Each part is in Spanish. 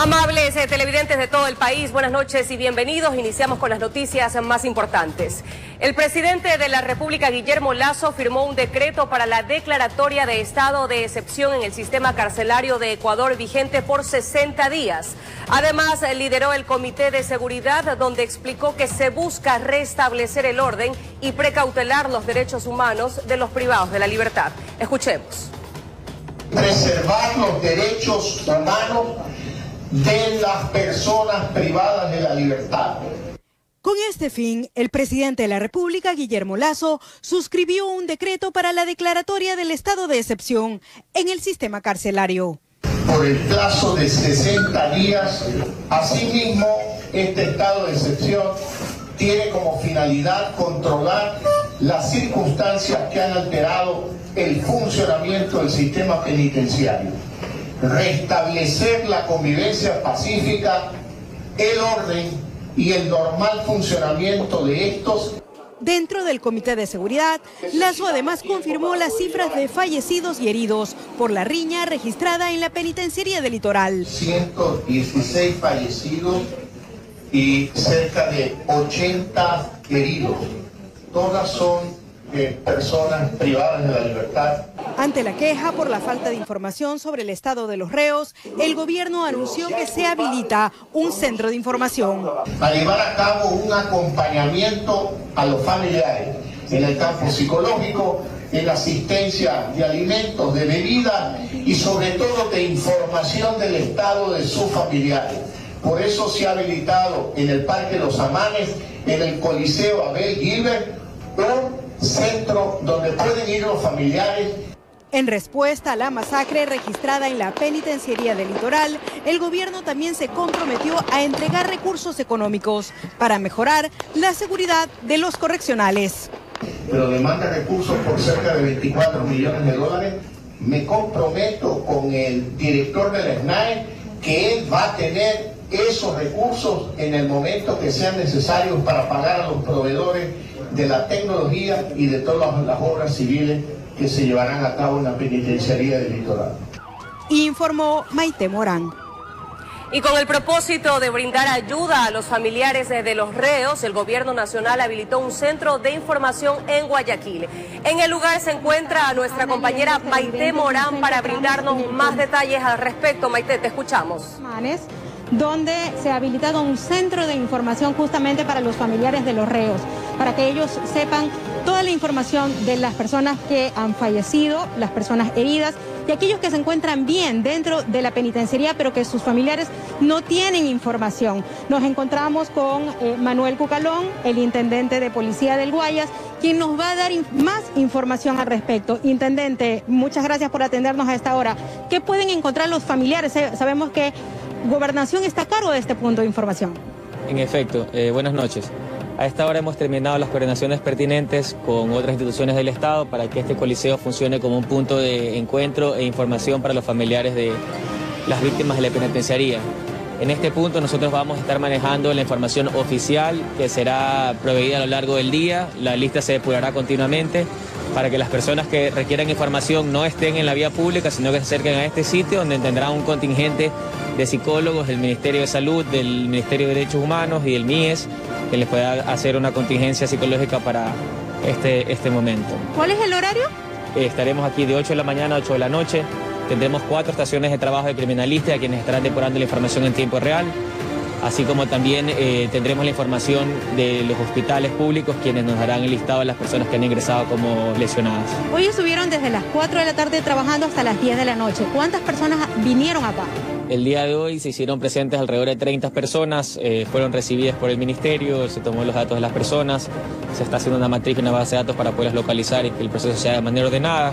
Amables televidentes de todo el país, buenas noches y bienvenidos. Iniciamos con las noticias más importantes. El presidente de la República, Guillermo Lasso, firmó un decreto para la declaratoria de estado de excepción en el sistema carcelario de Ecuador vigente por 60 días. Además, lideró el Comité de Seguridad, donde explicó que se busca restablecer el orden y precautelar los derechos humanos de los privados de la libertad. Escuchemos. Preservar los derechos humanos de las personas privadas de la libertad. Con este fin, el presidente de la República, Guillermo Lasso, suscribió un decreto para la declaratoria del estado de excepción en el sistema carcelario. Por el plazo de 60 días, asimismo, este estado de excepción tiene como finalidad controlar las circunstancias que han alterado el funcionamiento del sistema penitenciario, restablecer la convivencia pacífica, el orden y el normal funcionamiento de estos. Dentro del Comité de Seguridad, Lasso además confirmó las cifras de fallecidos y heridos por la riña registrada en la penitenciaría del Litoral. 116 fallecidos y cerca de 80 heridos. Todas son personas privadas de la libertad. Ante la queja por la falta de información sobre el estado de los reos, el gobierno anunció que se habilita un centro de información. A llevar a cabo un acompañamiento a los familiares en el campo psicológico, en la asistencia de alimentos, de bebida y sobre todo de información del estado de sus familiares. Por eso se ha habilitado en el Parque Los Amanes, en el Coliseo Abel Gilbert, un centro donde pueden ir los familiares. En respuesta a la masacre registrada en la penitenciaría del Litoral, el gobierno también se comprometió a entregar recursos económicos para mejorar la seguridad de los correccionales. Pero demanda recursos por cerca de 24 millones de dólares. Me comprometo con el director de la SNAE que él va a tener esos recursos en el momento que sean necesarios para pagar a los proveedores de la tecnología y de todas las obras civiles que se llevarán a cabo en la penitenciaría del Litoral. Informó Maite Morán. Y con el propósito de brindar ayuda a los familiares de los reos, el gobierno nacional habilitó un centro de información en Guayaquil. En el lugar se encuentra nuestra compañera Maite Morán para brindarnos más detalles al respecto. Maite, te escuchamos. Donde se ha habilitado un centro de información justamente para los familiares de los reos, para que ellos sepan toda la información de las personas que han fallecido, las personas heridas y aquellos que se encuentran bien dentro de la penitenciaría, pero que sus familiares no tienen información. Nos encontramos con Manuel Cucalón, el intendente de Policía del Guayas, quien nos va a dar más información al respecto. Intendente, muchas gracias por atendernos a esta hora. ¿Qué pueden encontrar los familiares? Sabemos que Gobernación está a cargo de este punto de información. En efecto, buenas noches. A esta hora hemos terminado las coordinaciones pertinentes con otras instituciones del Estado para que este coliseo funcione como un punto de encuentro e información para los familiares de las víctimas de la penitenciaría. En este punto nosotros vamos a estar manejando la información oficial que será proveída a lo largo del día. La lista se depurará continuamente para que las personas que requieran información no estén en la vía pública, sino que se acerquen a este sitio donde tendrán un contingente de psicólogos del Ministerio de Salud, del Ministerio de Derechos Humanos y del MIES, que les pueda hacer una contingencia psicológica para este momento. ¿Cuál es el horario? Estaremos aquí de 8 de la mañana a 8 de la noche. Tendremos 4 estaciones de trabajo de criminalistas a quienes estarán depurando la información en tiempo real, así como también tendremos la información de los hospitales públicos, quienes nos darán el listado de las personas que han ingresado como lesionadas. Hoy estuvieron desde las 4 de la tarde trabajando hasta las 10 de la noche. ¿Cuántas personas vinieron acá? El día de hoy se hicieron presentes alrededor de 30 personas, fueron recibidas por el Ministerio, se tomó los datos de las personas, se está haciendo una matriz y una base de datos para poderlas localizar y que el proceso sea de manera ordenada.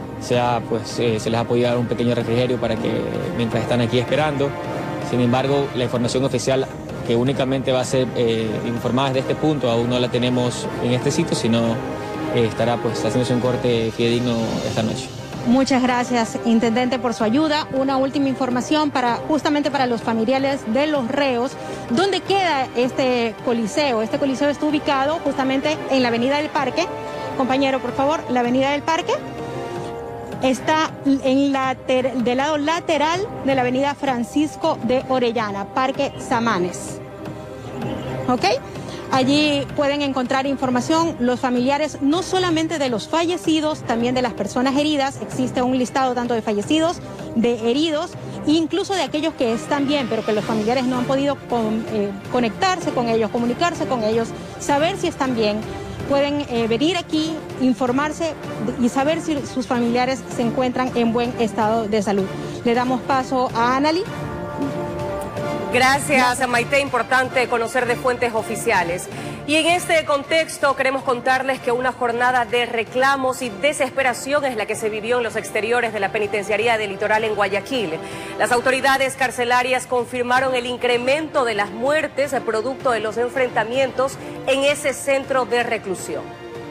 Se les ha podido dar un pequeño refrigerio para que mientras están aquí esperando. Sin embargo, la información oficial que únicamente va a ser informada desde este punto aún no la tenemos en este sitio, sino estará haciéndose un corte fidedigno esta noche. Muchas gracias, intendente, por su ayuda. Una última información justamente para los familiares de los reos. ¿Dónde queda este coliseo? Este coliseo está ubicado justamente en la Avenida del Parque. Compañero, por favor, la Avenida del Parque. está del lado lateral de la avenida Francisco de Orellana, Parque Samanes. ¿Ok? Allí pueden encontrar información los familiares, no solamente de los fallecidos, también de las personas heridas. Existe un listado tanto de fallecidos, de heridos, incluso de aquellos que están bien, pero que los familiares no han podido conectarse con ellos, comunicarse con ellos, saber si están bien. Pueden venir aquí, informarse y saber si sus familiares se encuentran en buen estado de salud. Le damos paso a Anali. Gracias, Maite. Importante conocer de fuentes oficiales. Y en este contexto queremos contarles que una jornada de reclamos y desesperación es la que se vivió en los exteriores de la penitenciaría del Litoral en Guayaquil. Las autoridades carcelarias confirmaron el incremento de las muertes producto de los enfrentamientos en ese centro de reclusión.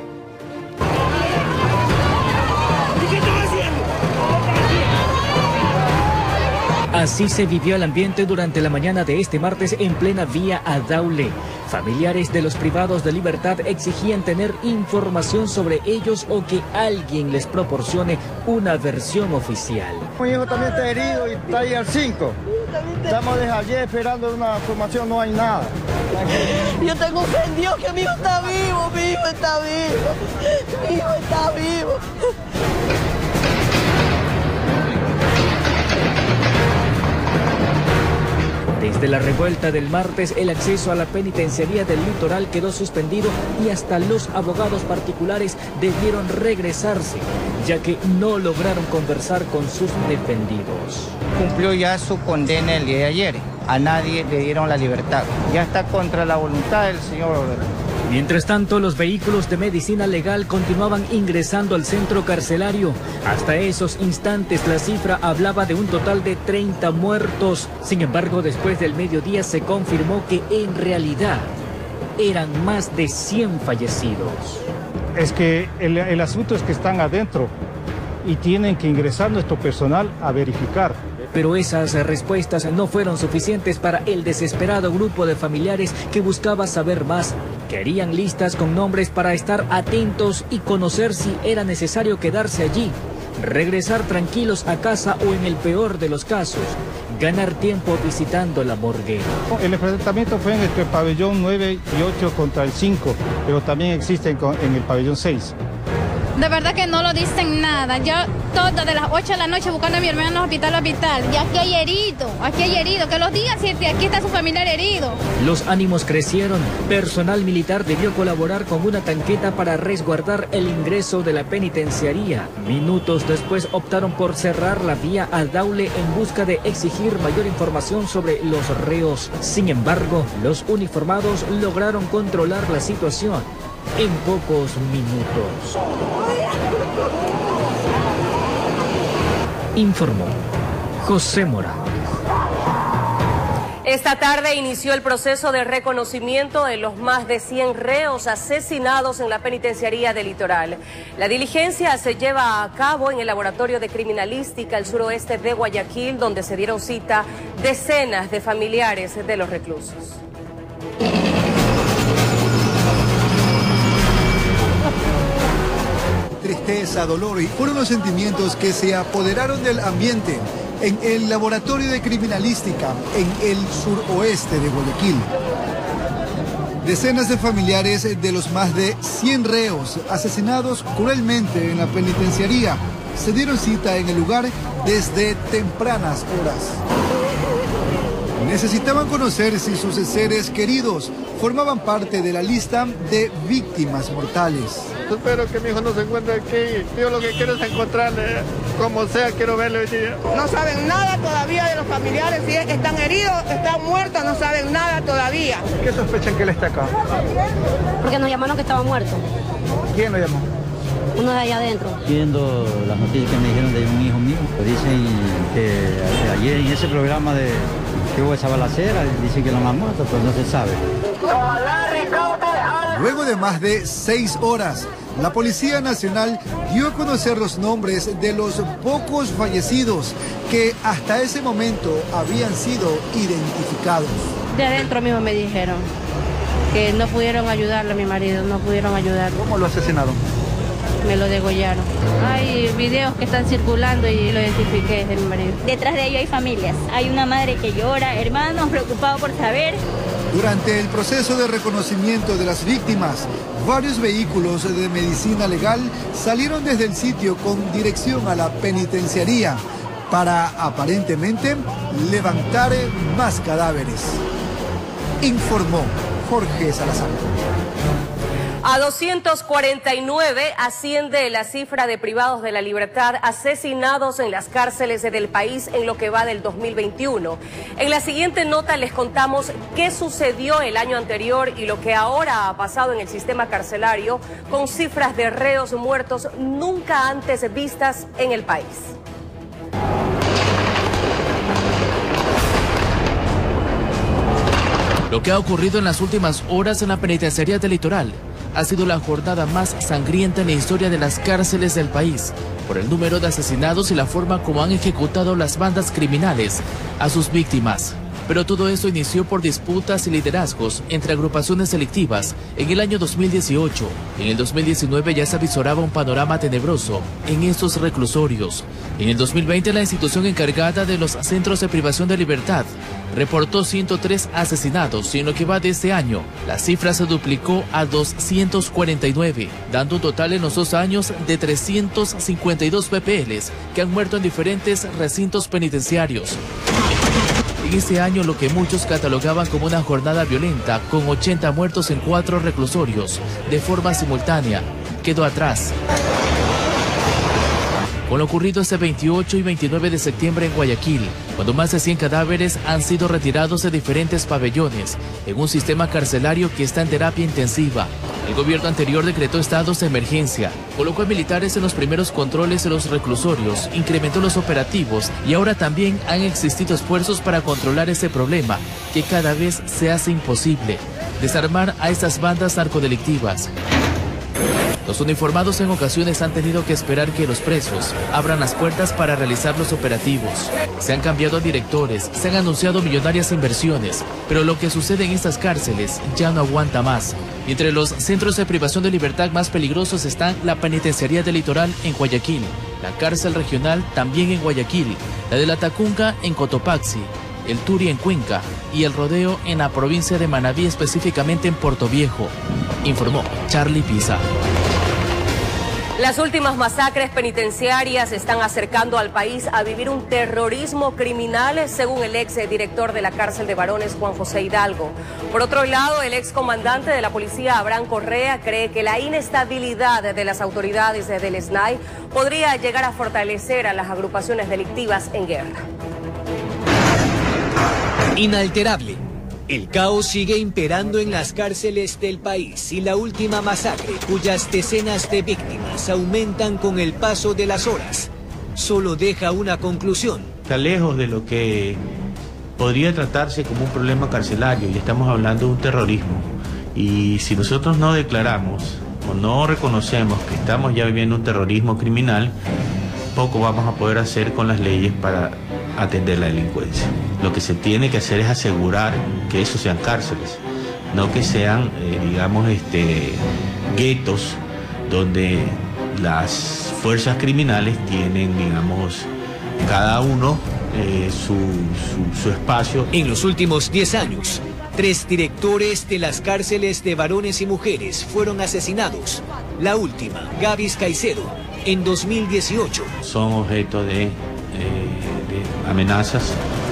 Así se vivió el ambiente durante la mañana de este martes en plena vía a Daule. Familiares de los privados de libertad exigían tener información sobre ellos o que alguien les proporcione una versión oficial. Mi hijo también está herido y está ahí al 5. Estamos desde ayer esperando una información, no hay nada. Yo tengo fe en Dios que mi hijo está vivo, mi hijo está vivo, mi hijo está vivo. Desde la revuelta del martes, el acceso a la penitenciaría del Litoral quedó suspendido y hasta los abogados particulares debieron regresarse, ya que no lograron conversar con sus defendidos. Cumplió ya su condena el día de ayer. A nadie le dieron la libertad. Ya está contra la voluntad del señor. Mientras tanto, los vehículos de medicina legal continuaban ingresando al centro carcelario. Hasta esos instantes, la cifra hablaba de un total de 30 muertos. Sin embargo, después del mediodía se confirmó que en realidad eran más de 100 fallecidos. Es que el asunto es que están adentro y tienen que ingresar nuestro personal a verificar. Pero esas respuestas no fueron suficientes para el desesperado grupo de familiares que buscaba saber más. Querían listas con nombres para estar atentos y conocer si era necesario quedarse allí, regresar tranquilos a casa o, en el peor de los casos, ganar tiempo visitando la morgue. El enfrentamiento fue entre el pabellón 9 y 8 contra el 5, pero también existe en el pabellón 6. De verdad que no lo dicen nada. Yo todas de las 8 de la noche buscando a mi hermano hospital a hospital. Y aquí hay herido, que los digan si aquí está su familiar herido. Los ánimos crecieron. Personal militar debió colaborar con una tanqueta para resguardar el ingreso de la penitenciaría. Minutos después optaron por cerrar la vía a Daule en busca de exigir mayor información sobre los reos. Sin embargo, los uniformados lograron controlar la situación en pocos minutos. Informó José Morales. Esta tarde inició el proceso de reconocimiento de los más de 100 reos asesinados en la penitenciaría del Litoral. La diligencia se lleva a cabo en el Laboratorio de Criminalística al suroeste de Guayaquil, donde se dieron cita decenas de familiares de los reclusos. Tristeza, dolor y fueron los sentimientos que se apoderaron del ambiente en el Laboratorio de Criminalística en el suroeste de Guayaquil. Decenas de familiares de los más de 100 reos asesinados cruelmente en la penitenciaría se dieron cita en el lugar desde tempranas horas. Necesitaban conocer si sus seres queridos formaban parte de la lista de víctimas mortales. Espero que mi hijo no se encuentre aquí. Yo lo que quiero es encontrarle, como sea, quiero verle hoy día. No saben nada todavía de los familiares, si están heridos, están muertos, no saben nada todavía. ¿Qué sospechan que él está acá? Porque nos llamaron que estaba muerto. ¿Quién lo llamó? Uno de allá adentro. Viendo las noticias que me dijeron de un hijo mío, dicen que ayer en ese programa que hubo esa balacera, dicen que lo han muerto, pues no se sabe. Luego de más de 6 horas, la Policía Nacional dio a conocer los nombres de los pocos fallecidos que hasta ese momento habían sido identificados. De adentro mismo me dijeron que no pudieron ayudarle a mi marido, no pudieron ayudarlo. ¿Cómo lo asesinaron? me lo degollaron. Hay videos que están circulando y lo identifiqué, es de mi marido. Detrás de ello hay familias, hay una madre que llora, hermanos preocupados por saber. Durante el proceso de reconocimiento de las víctimas, varios vehículos de medicina legal salieron desde el sitio con dirección a la penitenciaría para, aparentemente, levantar más cadáveres. Informó Jorge Salazar. A 249 asciende la cifra de privados de la libertad asesinados en las cárceles del país en lo que va del 2021. En la siguiente nota les contamos qué sucedió el año anterior y lo que ahora ha pasado en el sistema carcelario con cifras de reos muertos nunca antes vistas en el país. Lo que ha ocurrido en las últimas horas en la penitenciaría del Litoral ha sido la jornada más sangrienta en la historia de las cárceles del país, por el número de asesinados y la forma como han ejecutado las bandas criminales a sus víctimas. Pero todo esto inició por disputas y liderazgos entre agrupaciones delictivas en el año 2018. En el 2019 ya se avisoraba un panorama tenebroso en estos reclusorios. En el 2020 la institución encargada de los centros de privación de libertad reportó 103 asesinados y en lo que va de este año, la cifra se duplicó a 249, dando un total en los 2 años de 352 PPLs que han muerto en diferentes recintos penitenciarios. En este año, lo que muchos catalogaban como una jornada violenta, con 80 muertos en 4 reclusorios, de forma simultánea, quedó atrás. Con lo ocurrido este 28 y 29 de septiembre en Guayaquil, cuando más de 100 cadáveres han sido retirados de diferentes pabellones, en un sistema carcelario que está en terapia intensiva. El gobierno anterior decretó estados de emergencia, colocó a militares en los primeros controles de los reclusorios, incrementó los operativos y ahora también han existido esfuerzos para controlar ese problema, que cada vez se hace imposible: desarmar a estas bandas narcodelictivas. Los uniformados en ocasiones han tenido que esperar que los presos abran las puertas para realizar los operativos. Se han cambiado directores, se han anunciado millonarias inversiones, pero lo que sucede en estas cárceles ya no aguanta más. Y entre los centros de privación de libertad más peligrosos están la penitenciaría del Litoral en Guayaquil, la cárcel regional también en Guayaquil, la de la Tacunga en Cotopaxi, el Turi en Cuenca y el Rodeo en la provincia de Manabí, específicamente en Portoviejo, informó Charlie Pisa. Las últimas masacres penitenciarias están acercando al país a vivir un terrorismo criminal, según el ex director de la cárcel de varones, Juan José Hidalgo. Por otro lado, el ex comandante de la policía, Abraham Correa, cree que la inestabilidad de las autoridades del SNAI podría llegar a fortalecer a las agrupaciones delictivas en guerra. Inalterable. El caos sigue imperando en las cárceles del país y la última masacre, cuyas decenas de víctimas aumentan con el paso de las horas, solo deja una conclusión. Está lejos de lo que podría tratarse como un problema carcelario, y estamos hablando de un terrorismo. Y si nosotros no declaramos o no reconocemos que estamos ya viviendo un terrorismo criminal, poco vamos a poder hacer con las leyes para atender la delincuencia. Lo que se tiene que hacer es asegurar que eso sean cárceles, no que sean, guetos donde las fuerzas criminales tienen, cada uno su espacio. En los últimos 10 años, 3 directores de las cárceles de varones y mujeres fueron asesinados. La última, Gavis Caicedo, en 2018. Son objeto de amenazas,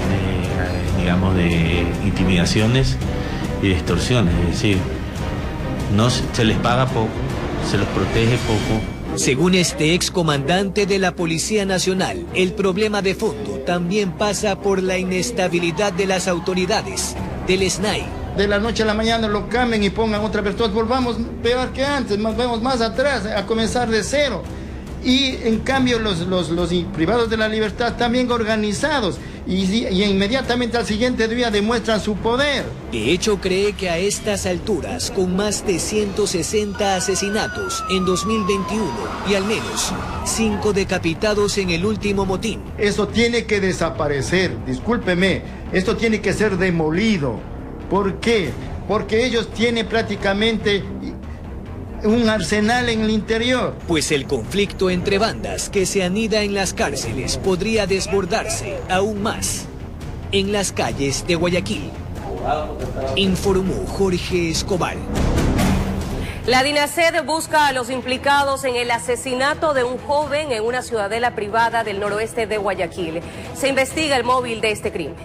de intimidaciones y de extorsiones. Es decir, no se les paga poco, se los protege poco. Según este excomandante de la Policía Nacional, el problema de fondo también pasa por la inestabilidad de las autoridades del SNAI. De la noche a la mañana lo cambien y pongan otra persona, volvamos peor que antes, vamos más atrás, a comenzar de cero. Y en cambio los privados de la libertad también organizados y inmediatamente al siguiente día demuestran su poder. De hecho, cree que a estas alturas, con más de 160 asesinatos en 2021 y al menos 5 decapitados en el último motín. Eso tiene que desaparecer, discúlpeme, esto tiene que ser demolido. ¿Por qué? Porque ellos tienen prácticamente un arsenal en el interior. Pues el conflicto entre bandas que se anida en las cárceles podría desbordarse aún más en las calles de Guayaquil. Informó Jorge Escobar. La DINASED busca a los implicados en el asesinato de un joven en una ciudadela privada del noroeste de Guayaquil. Se investiga el móvil de este crimen.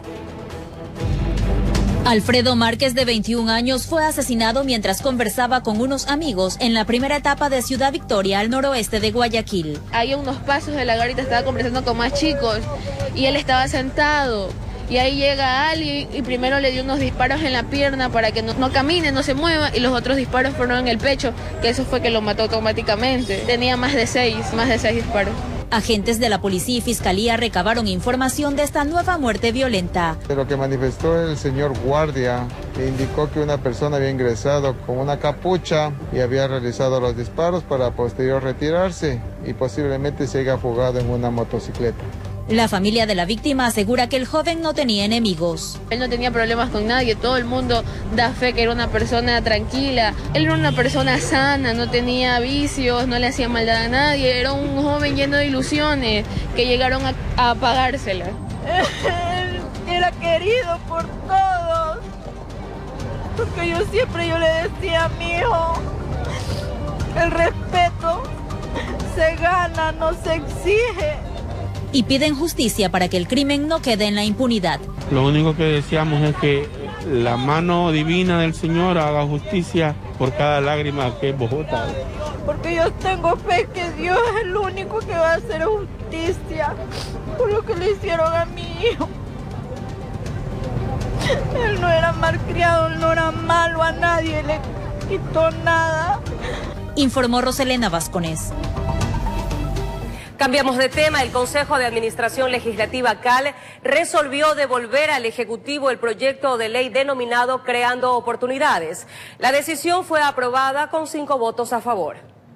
Alfredo Márquez, de 21 años, fue asesinado mientras conversaba con unos amigos en la primera etapa de Ciudad Victoria, al noroeste de Guayaquil. Ahí a unos pasos de la garita estaba conversando con más chicos y él estaba sentado. Y ahí llega alguien y primero le dio unos disparos en la pierna para que no camine, no se mueva, y los otros disparos fueron en el pecho, que eso fue que lo mató automáticamente. Tenía más de seis disparos. Agentes de la policía y fiscalía recabaron información de esta nueva muerte violenta. De lo que manifestó el señor guardia, que indicó que una persona había ingresado con una capucha y había realizado los disparos para posterior retirarse y posiblemente se haya fugado en una motocicleta. La familia de la víctima asegura que el joven no tenía enemigos. Él no tenía problemas con nadie, todo el mundo da fe que era una persona tranquila. Él era una persona sana, no tenía vicios, no le hacía maldad a nadie. Era un joven lleno de ilusiones que llegaron a apagárselas. Él era querido por todos, porque yo le decía a mi hijo, el respeto se gana, no se exige. Y piden justicia para que el crimen no quede en la impunidad. Lo único que deseamos es que la mano divina del Señor haga justicia por cada lágrima que es Bogotá. Porque yo tengo fe que Dios es el único que va a hacer justicia por lo que le hicieron a mi hijo. Él no era malcriado, él no era malo, a nadie le quitó nada. Informó Roselena Vascones. Cambiamos de tema. El Consejo de Administración Legislativa CAL resolvió devolver al Ejecutivo el proyecto de ley denominado Creando Oportunidades. La decisión fue aprobada con 5 votos a favor.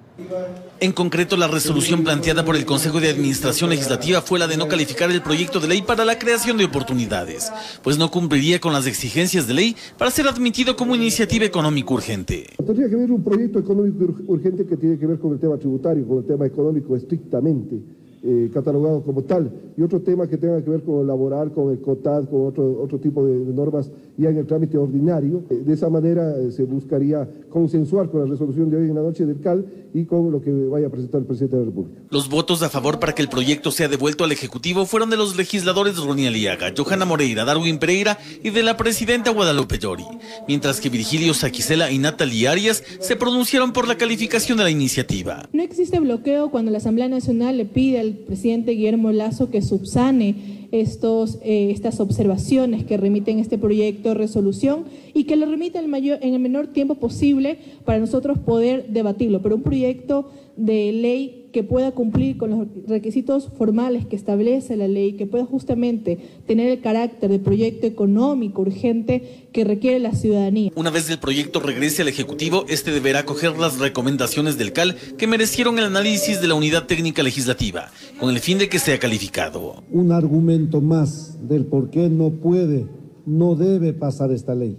En concreto, la resolución planteada por el Consejo de Administración Legislativa fue la de no calificar el proyecto de ley para la creación de oportunidades, pues no cumpliría con las exigencias de ley para ser admitido como iniciativa económica urgente. Tendría que haber un proyecto económico urgente que tiene que ver con el tema tributario, con el tema económico estrictamente catalogado como tal, y otro tema que tenga que ver con el laboral, con el COTAD, con otro tipo de normas ya en el trámite ordinario. De esa manera se buscaría consensuar con la resolución de hoy en la noche del CAL y con lo que vaya a presentar el presidente de la República. Los votos a favor para que el proyecto sea devuelto al Ejecutivo fueron de los legisladores Ronnie Aliaga, Johanna Moreira, Darwin Pereira y de la presidenta Guadalupe Llori, mientras que Virgilio Saquicela y Natalie Arias se pronunciaron por la calificación de la iniciativa. No existe bloqueo cuando la Asamblea Nacional le pide al presidente Guillermo Lasso que subsane estas observaciones que remiten este proyecto de resolución y que lo remita en el menor tiempo posible para nosotros poder debatirlo, pero un proyecto de ley que pueda cumplir con los requisitos formales que establece la ley, que pueda justamente tener el carácter de proyecto económico urgente que requiere la ciudadanía. Una vez el proyecto regrese al Ejecutivo, este deberá acoger las recomendaciones del CAL que merecieron el análisis de la Unidad Técnica Legislativa, con el fin de que sea calificado. Un argumento más del por qué no debe pasar esta ley.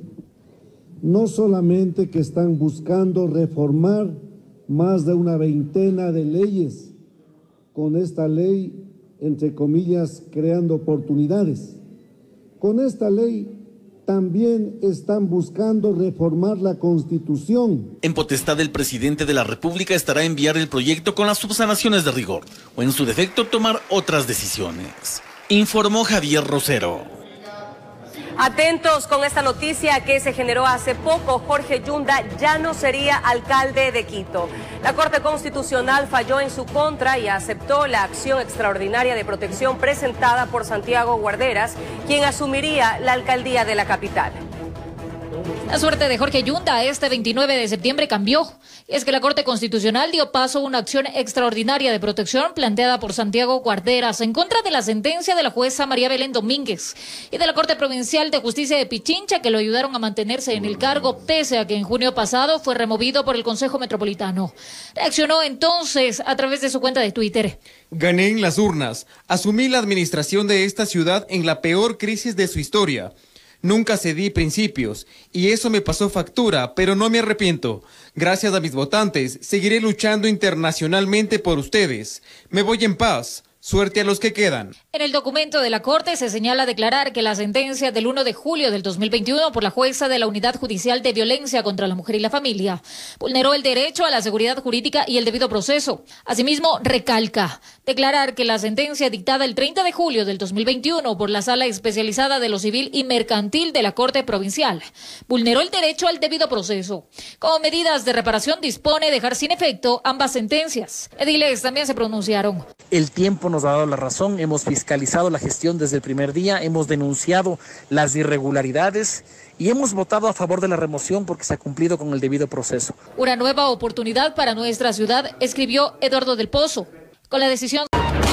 No solamente que están buscando reformar más de una veintena de leyes con esta ley, entre comillas, creando oportunidades. Con esta ley también están buscando reformar la Constitución. En potestad del presidente de la República estará enviar el proyecto con las subsanaciones de rigor, o en su defecto tomar otras decisiones. Informó Javier Rosero. Atentos con esta noticia que se generó hace poco. Jorge Yunda ya no sería alcalde de Quito. La Corte Constitucional falló en su contra y aceptó la acción extraordinaria de protección presentada por Santiago Guarderas, quien asumiría la alcaldía de la capital. La suerte de Jorge Yunda este 29 de septiembre cambió. Es que la Corte Constitucional dio paso a una acción extraordinaria de protección planteada por Santiago Guarderas en contra de la sentencia de la jueza María Belén Domínguez y de la Corte Provincial de Justicia de Pichincha, que lo ayudaron a mantenerse en el cargo pese a que en junio pasado fue removido por el Consejo Metropolitano. Reaccionó entonces a través de su cuenta de Twitter. Gané en las urnas. Asumí la administración de esta ciudad en la peor crisis de su historia. Nunca cedí principios y eso me pasó factura, pero no me arrepiento. Gracias a mis votantes, seguiré luchando internacionalmente por ustedes. Me voy en paz. Suerte a los que quedan. En el documento de la Corte se señala declarar que la sentencia del 1 de julio del 2021 por la jueza de la Unidad Judicial de Violencia contra la Mujer y la Familia vulneró el derecho a la seguridad jurídica y el debido proceso. Asimismo, recalca declarar que la sentencia dictada el 30 de julio del 2021 por la Sala Especializada de lo Civil y Mercantil de la Corte Provincial vulneró el derecho al debido proceso. Como medidas de reparación dispone dejar sin efecto ambas sentencias. Ediles también se pronunciaron. El tiempo nos ha dado la razón, hemos fiscalizado la gestión desde el primer día, hemos denunciado las irregularidades y hemos votado a favor de la remoción porque se ha cumplido con el debido proceso. Una nueva oportunidad para nuestra ciudad, escribió Eduardo del Pozo. Con la decisión...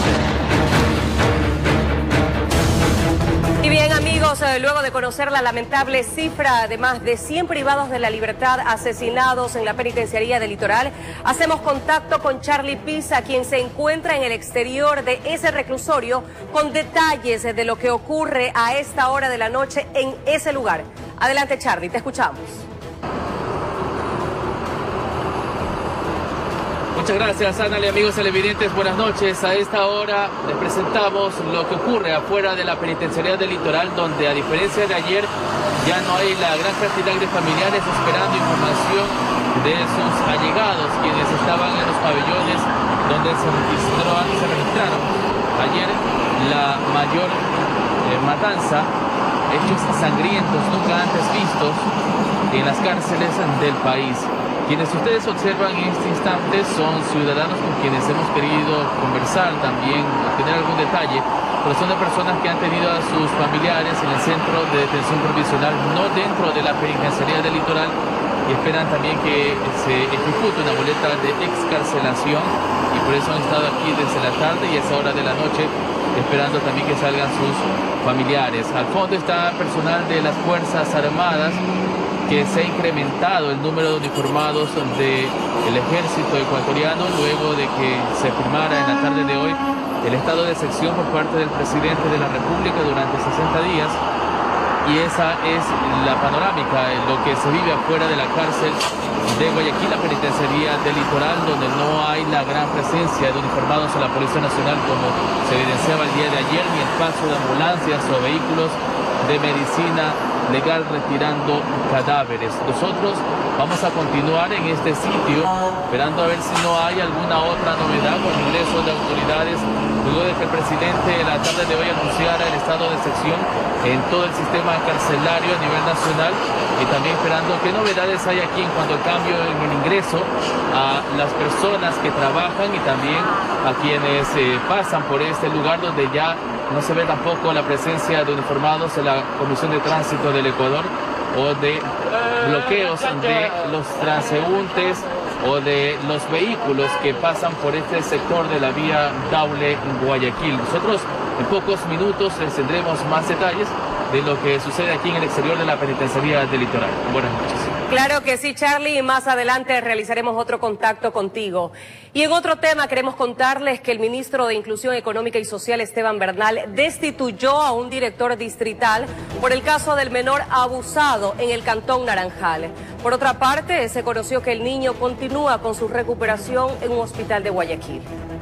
Y bien, amigos, luego de conocer la lamentable cifra de más de 100 privados de la libertad asesinados en la penitenciaría del Litoral, hacemos contacto con Charlie Pisa, quien se encuentra en el exterior de ese reclusorio con detalles de lo que ocurre a esta hora de la noche en ese lugar. Adelante, Charlie, te escuchamos. Muchas gracias, Ana y amigos televidentes, buenas noches. A esta hora les presentamos lo que ocurre afuera de la penitenciaría del Litoral, donde a diferencia de ayer ya no hay la gran cantidad de familiares esperando información de sus allegados, quienes estaban en los pabellones donde se registraron ayer la mayor matanza, hechos sangrientos nunca antes vistos en las cárceles del país. Quienes ustedes observan en este instante son ciudadanos con quienes hemos querido conversar también, tener algún detalle, pero son de personas que han tenido a sus familiares en el centro de detención provisional, no dentro de la penitenciaría del Litoral, y esperan también que se ejecute una boleta de excarcelación, y por eso han estado aquí desde la tarde y a esa hora de la noche, esperando también que salgan sus familiares. Al fondo está personal de las Fuerzas Armadas, que se ha incrementado el número de uniformados del ejército ecuatoriano luego de que se firmara en la tarde de hoy el estado de excepción por parte del presidente de la República durante 60 días. Y esa es la panorámica, lo que se vive afuera de la cárcel de Guayaquil, la penitenciaría del Litoral, donde no hay la gran presencia de uniformados en la Policía Nacional como se evidenciaba el día de ayer, ni el paso de ambulancias o vehículos de medicina legal retirando cadáveres. Nosotros vamos a continuar en este sitio esperando a ver si no hay alguna otra novedad con el ingreso de autoridades luego de que el presidente la tarde de hoy anunciara el estado de excepción en todo el sistema carcelario a nivel nacional, y también esperando qué novedades hay aquí en cuanto al cambio en el ingreso a las personas que trabajan y también a quienes pasan por este lugar donde ya no se ve tampoco la presencia de uniformados en la Comisión de Tránsito del Ecuador o de bloqueos de los transeúntes o de los vehículos que pasan por este sector de la vía Daule en Guayaquil. Nosotros en pocos minutos les tendremos más detalles de lo que sucede aquí en el exterior de la penitenciaría del Litoral. Buenas noches. Claro que sí, Charlie, y más adelante realizaremos otro contacto contigo. Y en otro tema queremos contarles que el ministro de Inclusión Económica y Social, Esteban Bernal, destituyó a un director distrital por el caso del menor abusado en el Cantón Naranjal. Por otra parte, se conoció que el niño continúa con su recuperación en un hospital de Guayaquil.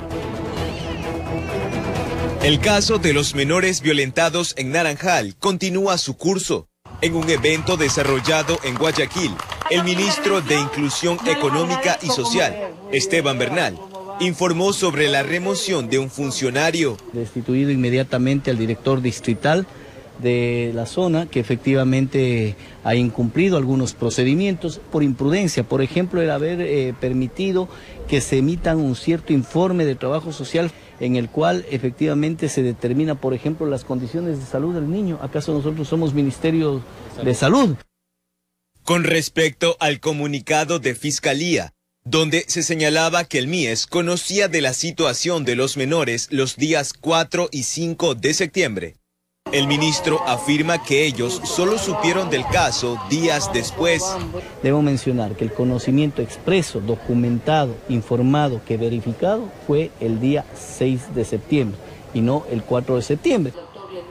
El caso de los menores violentados en Naranjal continúa su curso. En un evento desarrollado en Guayaquil, el ministro de Inclusión Económica y Social, Esteban Bernal, informó sobre la remoción de un funcionario. Destituido inmediatamente al director distrital de la zona, que efectivamente ha incumplido algunos procedimientos por imprudencia, por ejemplo, el haber permitido que se emitan un cierto informe de trabajo social en el cual efectivamente se determina, por ejemplo, las condiciones de salud del niño. ¿Acaso nosotros somos Ministerio de Salud? Con respecto al comunicado de Fiscalía, donde se señalaba que el MIES conocía de la situación de los menores los días 4 y 5 de septiembre, el ministro afirma que ellos solo supieron del caso días después. Debo mencionar que el conocimiento expreso, documentado, informado, que verificado fue el día 6 de septiembre y no el 4 de septiembre.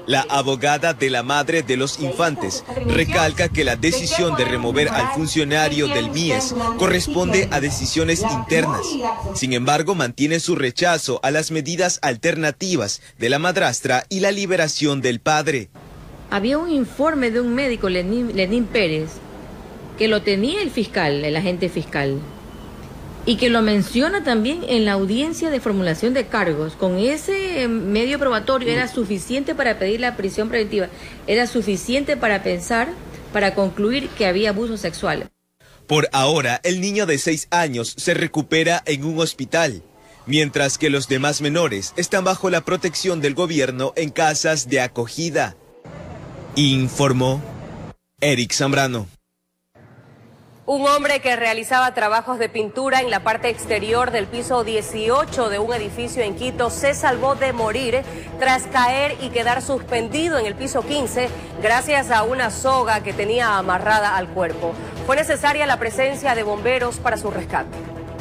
La abogada de la madre de los infantes recalca que la decisión de remover al funcionario del MIES corresponde a decisiones internas. Sin embargo, mantiene su rechazo a las medidas alternativas de la madrastra y la liberación del padre. Había un informe de un médico, Lenín Pérez, que lo tenía el fiscal, el agente fiscal, y que lo menciona también en la audiencia de formulación de cargos. Con ese medio probatorio era suficiente para pedir la prisión preventiva, era suficiente para pensar, para concluir que había abuso sexual. Por ahora, el niño de 6 años se recupera en un hospital, mientras que los demás menores están bajo la protección del gobierno en casas de acogida. Informó Eric Zambrano. Un hombre que realizaba trabajos de pintura en la parte exterior del piso 18 de un edificio en Quito se salvó de morir tras caer y quedar suspendido en el piso 15 gracias a una soga que tenía amarrada al cuerpo. Fue necesaria la presencia de bomberos para su rescate.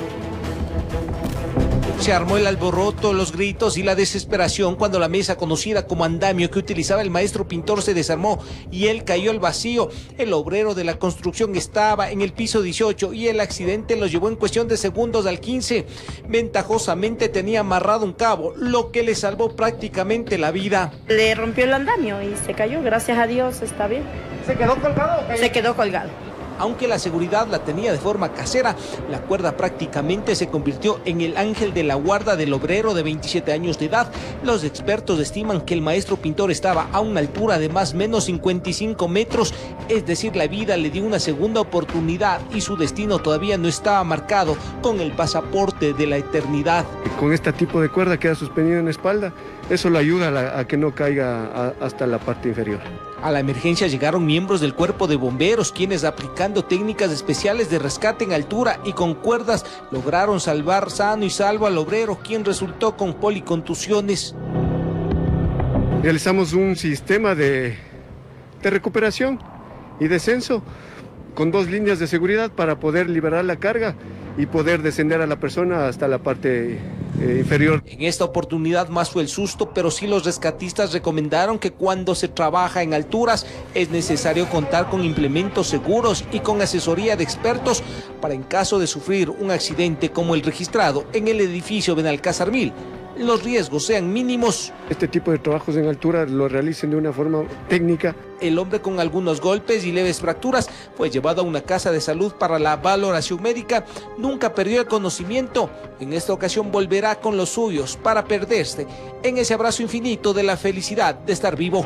Se armó el alboroto, los gritos y la desesperación cuando la mesa conocida como andamio que utilizaba el maestro pintor se desarmó y él cayó al vacío. El obrero de la construcción estaba en el piso 18 y el accidente lo llevó en cuestión de segundos al 15. Ventajosamente tenía amarrado un cabo, lo que le salvó prácticamente la vida. Le rompió el andamio y se cayó, gracias a Dios, está bien. ¿Se quedó colgado? Se quedó colgado. Aunque la seguridad la tenía de forma casera, la cuerda prácticamente se convirtió en el ángel de la guarda del obrero de 27 años de edad. Los expertos estiman que el maestro pintor estaba a una altura de más o menos 55 metros, es decir, la vida le dio una segunda oportunidad y su destino todavía no estaba marcado con el pasaporte de la eternidad. Con este tipo de cuerda queda suspendido en la espalda, eso le ayuda a que no caiga hasta la parte inferior. A la emergencia llegaron miembros del cuerpo de bomberos, quienes aplicando técnicas especiales de rescate en altura y con cuerdas lograron salvar sano y salvo al obrero, quien resultó con policontusiones. Realizamos un sistema de recuperación y descenso con 2 líneas de seguridad para poder liberar la carga y poder descender a la persona hasta la parte inferior. En esta oportunidad más fue el susto, pero sí los rescatistas recomendaron que cuando se trabaja en alturas es necesario contar con implementos seguros y con asesoría de expertos para en caso de sufrir un accidente como el registrado en el edificio Benalcázar 1000, los riesgos sean mínimos. Este tipo de trabajos en altura lo realicen de una forma técnica. El hombre con algunos golpes y leves fracturas fue llevado a una casa de salud para la valoración médica. Nunca perdió el conocimiento. En esta ocasión volverá con los suyos para perderse en ese abrazo infinito de la felicidad de estar vivo.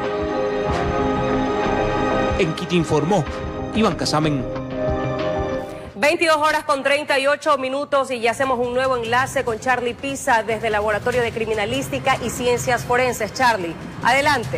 En Quito informó Iván Casamen. 22 horas con 38 minutos y ya hacemos un nuevo enlace con Charlie Pisa desde el Laboratorio de Criminalística y Ciencias Forenses. Charlie, adelante.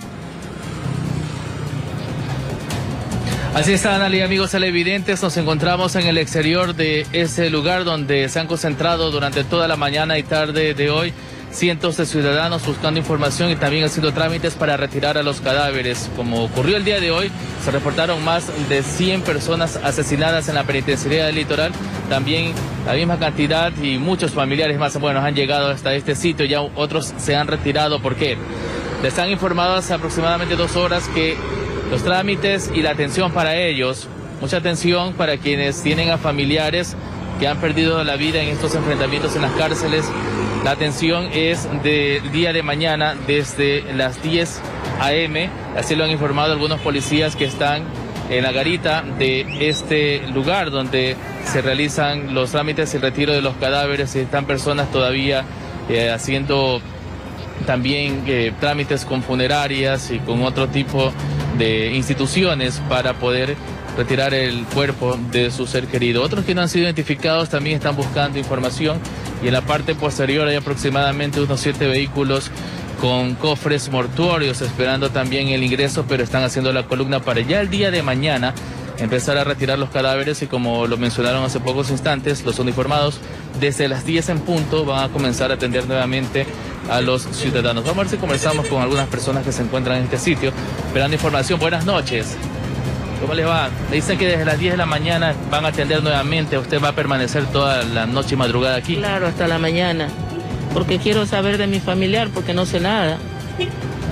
Así está, Analia, amigos televidentes, nos encontramos en el exterior de ese lugar donde se han concentrado durante toda la mañana y tarde de hoy cientos de ciudadanos buscando información y también haciendo trámites para retirar a los cadáveres. Como ocurrió el día de hoy, se reportaron más de 100 personas asesinadas en la penitenciaría del Litoral. También la misma cantidad y muchos familiares más han llegado hasta este sitio. Ya otros se han retirado porque les han informado hace aproximadamente 2 horas que los trámites y la atención para ellos, mucha atención para quienes tienen a familiares que han perdido la vida en estos enfrentamientos en las cárceles. La atención es del día de mañana desde las 10 a.m. Así lo han informado algunos policías que están en la garita de este lugar donde se realizan los trámites y el retiro de los cadáveres. Y están personas todavía haciendo también trámites con funerarias y con otro tipo de instituciones para poder retirar el cuerpo de su ser querido. Otros que no han sido identificados también están buscando información, y en la parte posterior hay aproximadamente unos 7 vehículos con cofres mortuorios esperando también el ingreso, pero están haciendo la columna para ya el día de mañana empezar a retirar los cadáveres, y como lo mencionaron hace pocos instantes los uniformados, desde las 10 en punto van a comenzar a atender nuevamente a los ciudadanos. Vamos a ver si conversamos con algunas personas que se encuentran en este sitio esperando información. Buenas noches. ¿Cómo les va? Me dicen que desde las 10 de la mañana van a atender nuevamente. ¿Usted va a permanecer toda la noche y madrugada aquí? Claro, hasta la mañana. Porque quiero saber de mi familiar, porque no sé nada.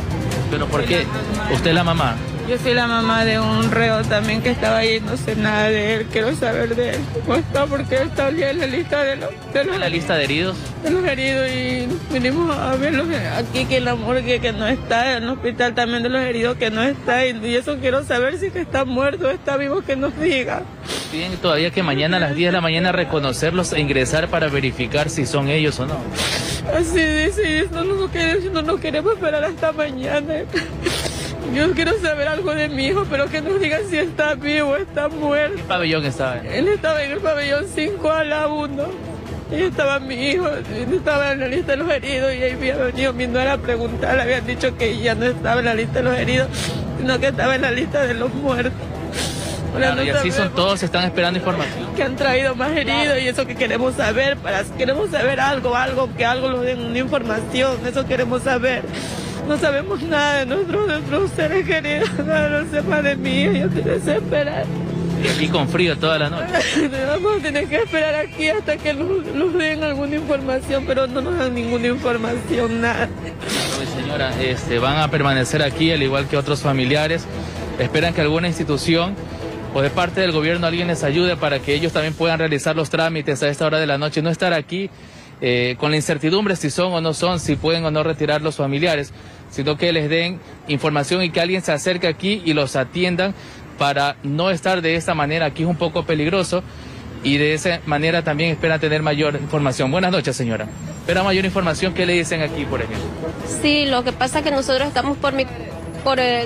¿Pero por qué? ¿Usted es la mamá? Yo soy la mamá de un reo también que estaba ahí, no sé nada de él, quiero saber de él. ¿Cómo está? Porque él está ya en la lista de los... ¿En la lista de heridos? De los heridos, y vinimos a verlos aquí, que en la morgue que no está, en el hospital también de los heridos que no está, y eso quiero saber si que está muerto o está vivo, que nos diga. Tienen todavía que mañana a las 10 de la mañana reconocerlos e ingresar para verificar si son ellos o no. Así dice, no queremos esperar hasta mañana. Yo quiero saber algo de mi hijo, pero que nos digan si está vivo o está muerto. ¿Qué pabellón estaba? Él estaba en el pabellón 5 a la 1. Ahí estaba mi hijo, estaba en la lista de los heridos, y ahí había venido mi nuera a preguntar, le habían dicho que ya no estaba en la lista de los heridos, sino que estaba en la lista de los muertos. Claro, y así son todos, están esperando información. Que han traído más heridos, y eso que queremos saber, queremos saber algo nos den una información, eso queremos saber. No sabemos nada de nuestros seres queridos, nada, no sé más de mí, yo estoy desesperada. Y aquí con frío toda la noche. Vamos a tener que esperar aquí hasta que nos den alguna información, pero no nos dan ninguna información, nada. Pues señora, van a permanecer aquí al igual que otros familiares. Esperan que alguna institución o de parte del gobierno alguien les ayude para que ellos también puedan realizar los trámites a esta hora de la noche, no estar aquí con la incertidumbre si son o no son, si pueden o no retirar los familiares, sino que les den información y que alguien se acerque aquí y los atiendan para no estar de esta manera. Aquí es un poco peligroso y de esa manera también esperan tener mayor información. Buenas noches, señora. ¿Espera mayor información? ¿Qué le dicen aquí, por ejemplo? Sí, lo que pasa es que nosotros estamos por él.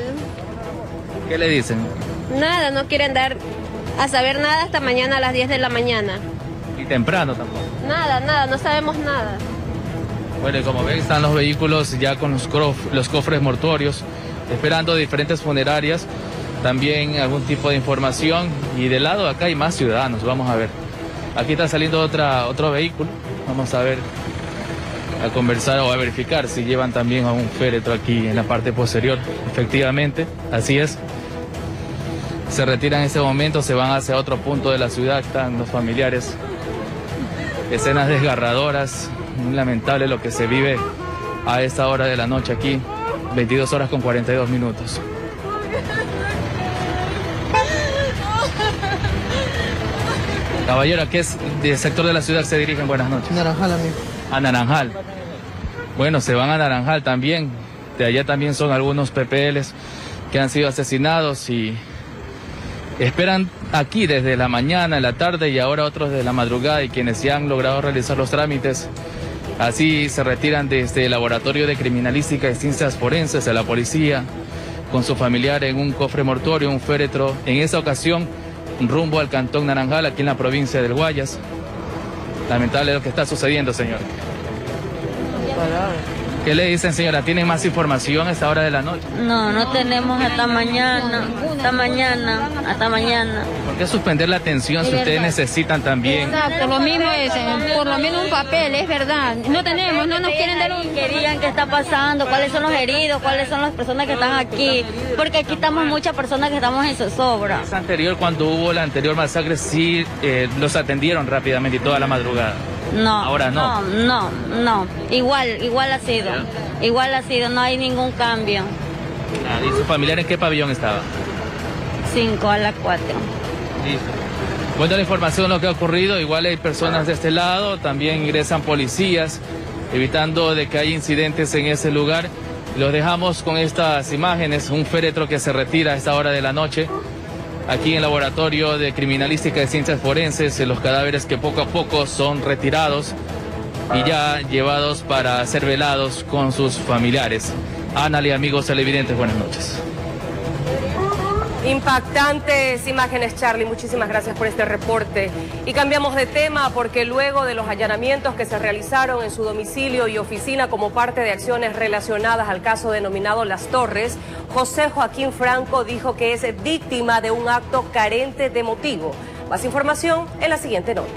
¿Qué le dicen? Nada, no quieren dar a saber nada hasta mañana a las 10 de la mañana. ¿Y temprano tampoco? Nada, no sabemos nada. Bueno, y como ven, están los vehículos ya con los cofres mortuorios, esperando diferentes funerarias, también algún tipo de información. Y del lado de acá hay más ciudadanos, vamos a ver. Aquí está saliendo otro vehículo, vamos a ver, a conversar o a verificar si llevan también a un féretro aquí en la parte posterior. Efectivamente, así es. Se retiran en este momento, se van hacia otro punto de la ciudad, están los familiares. Escenas desgarradoras, muy lamentable lo que se vive a esta hora de la noche aquí, 22 horas con 42 minutos. Caballero, ¿a qué sector de la ciudad se dirigen? Buenas noches. Naranjal, amigo. A Naranjal. Bueno, se van a Naranjal también. De allá también son algunos PPLs que han sido asesinados y esperan aquí desde la mañana, en la tarde y ahora otros de la madrugada, y quienes ya han logrado realizar los trámites. Así se retiran desde el Laboratorio de Criminalística y Ciencias Forenses de la policía con su familiar en un cofre mortuorio, un féretro, en esa ocasión rumbo al Cantón Naranjal, aquí en la provincia del Guayas. Lamentable lo que está sucediendo, señor. ¿Qué le dicen, señora? ¿Tienen más información a esta hora de la noche? No tenemos hasta mañana. Hasta mañana. ¿Por qué suspender la atención si ustedes necesitan también? Exacto, lo mismo es, por lo menos un papel, es verdad. No tenemos, no nos quieren dar un... Querían qué está pasando, cuáles son los heridos, cuáles son las personas que están aquí, porque aquí estamos muchas personas que estamos en zozobra. ¿Es anterior, cuando hubo la anterior masacre, sí los atendieron rápidamente y toda la madrugada? No. Ahora no. No. Igual ha sido. Igual ha sido, no hay ningún cambio. ¿Y su familiar en qué pabellón estaba? 5 a las 4. Listo. Bueno, la información de lo que ha ocurrido, igual hay personas de este lado, también ingresan policías, evitando de que haya incidentes en ese lugar. Los dejamos con estas imágenes, un féretro que se retira a esta hora de la noche. Aquí en el Laboratorio de Criminalística y Ciencias Forenses, los cadáveres que poco a poco son retirados y ya llevados para ser velados con sus familiares. Ana y amigos televidentes, buenas noches. Impactantes imágenes, Charlie. Muchísimas gracias por este reporte. Y cambiamos de tema porque luego de los allanamientos que se realizaron en su domicilio y oficina como parte de acciones relacionadas al caso denominado Las Torres, José Joaquín Franco dijo que es víctima de un acto carente de motivo. Más información en la siguiente nota.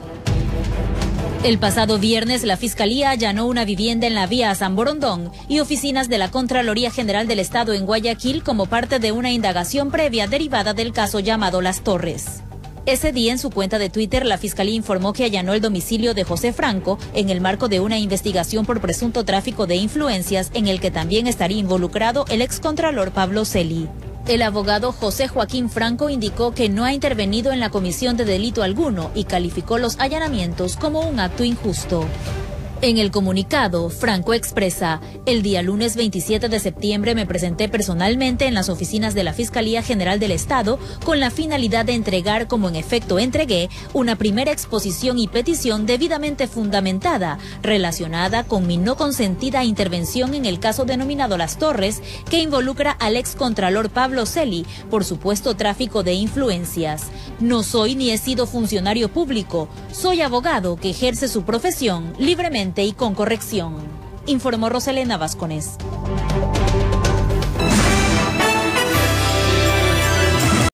El pasado viernes, la Fiscalía allanó una vivienda en la vía San Borondón y oficinas de la Contraloría General del Estado en Guayaquil como parte de una indagación previa derivada del caso llamado Las Torres. Ese día, en su cuenta de Twitter, la Fiscalía informó que allanó el domicilio de José Franco en el marco de una investigación por presunto tráfico de influencias en el que también estaría involucrado el excontralor Pablo Celi. El abogado José Joaquín Franco indicó que no ha intervenido en la comisión de delito alguno y calificó los allanamientos como un acto injusto. En el comunicado, Franco expresa: el día lunes 27 de septiembre me presenté personalmente en las oficinas de la Fiscalía General del Estado con la finalidad de entregar, como en efecto entregué, una primera exposición y petición debidamente fundamentada relacionada con mi no consentida intervención en el caso denominado Las Torres, que involucra al excontralor Pablo Celi por supuesto tráfico de influencias. No soy ni he sido funcionario público, soy abogado que ejerce su profesión libremente y con corrección, informó Roselena Vascones.